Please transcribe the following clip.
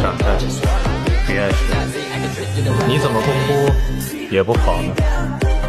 傻蛋，别碍事。你怎么不哭也不跑呢？